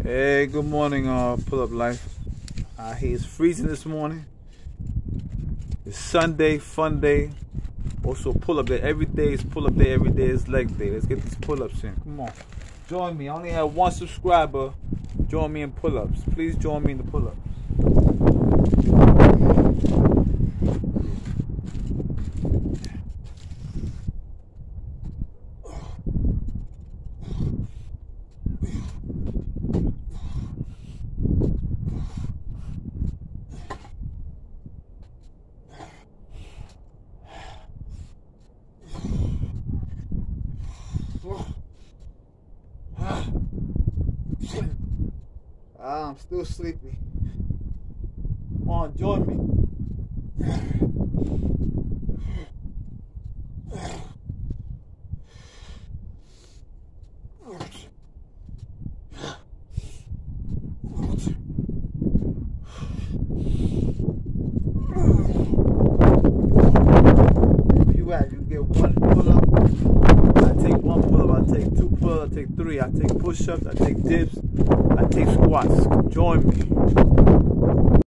Hey, good morning, Pull Up Life. It's freezing this morning. It's Sunday, fun day. Also pull up day. Every day is pull up day, every day is leg day. Let's get these pull ups in. Come on. Join me. I only have one subscriber. Join me in pull ups. Please join me in the pull ups. I'm still sleepy. Come on, join me. Where you at? You get one pull up. I take one pull up. I take two pull ups. I take three. I take push ups. I take dips. I take squats. Join me.